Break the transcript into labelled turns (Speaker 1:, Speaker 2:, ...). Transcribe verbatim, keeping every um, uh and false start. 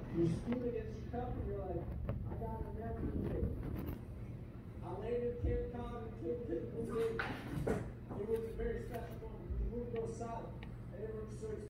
Speaker 1: You're screwed against your cup and you're like, I got an American today. I landed in Cape Cod and killed people. It was a very special moment. We moved to south and it was so